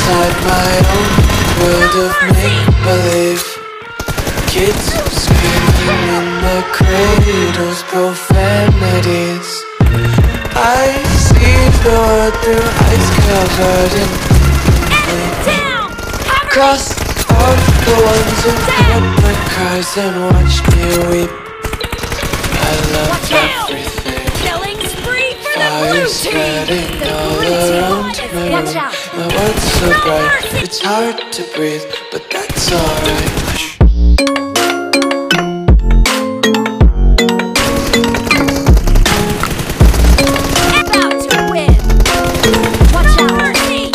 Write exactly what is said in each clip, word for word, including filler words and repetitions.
inside my own world of make-believe. Kids screaming in the cradles, profanities. I see the world through ice covered in flame. Cross off the ones who heard my cries and watched me weep. I love everything. Killing spree for the Fire blue spreading team. The all blue team around is my watch room. out. My world's so No bright, mercy. it's hard to breathe, but that's alright. About to win. Watch out, mercy.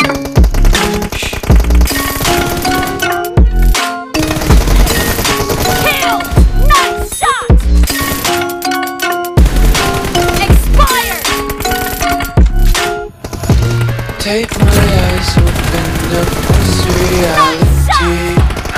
Kill. Nice shot. Expired. Take my eyes open to force reality.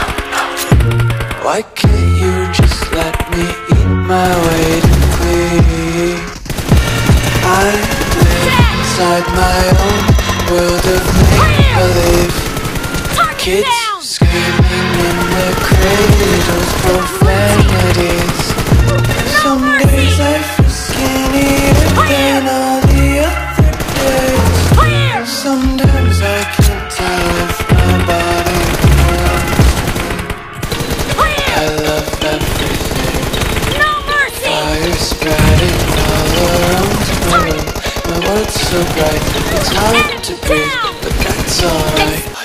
Why can't you just let me eat my weight in glee? I live inside my own world of make-believe. Kids screaming in their cradles, profanities. Some days I feel skinnier than all the other days. Sometimes I can't tell if my body moves. I love everything. No mercy. Fire spreading all around my room. My world's so bright, it's hard to breathe, but that's alright.